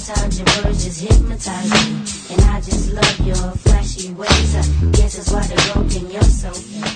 Sometimes your words just hypnotize me, and I just love your flashy ways. I guess that's why they're broken. You're so